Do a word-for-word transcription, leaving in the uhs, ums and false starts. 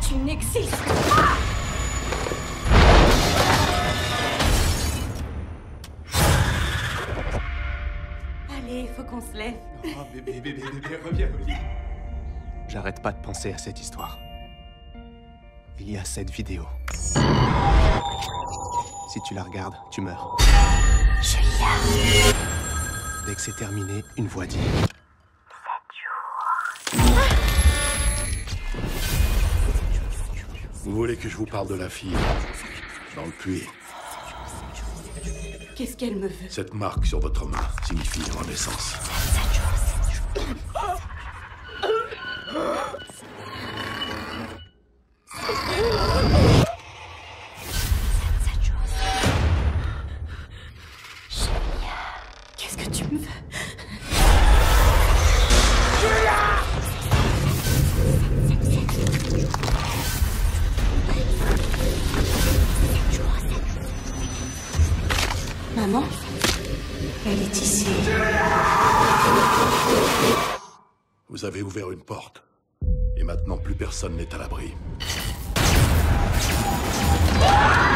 Tu n'existes pas. Allez, faut qu'on se lève. Oh, bébé, bébé, bébé, reviens au lit. J'arrête pas de penser à cette histoire. Il y a cette vidéo. Si tu la regardes, tu meurs. Julia. Dès que c'est terminé, une voix dit... Vous voulez que je vous parle de la fille dans le puits? Qu'est-ce qu'elle me veut? Cette marque sur votre main signifie renaissance. Qu'est-ce que tu me veux? Maman, elle est ici. Vous avez ouvert une porte. Et maintenant, plus personne n'est à l'abri. Ah!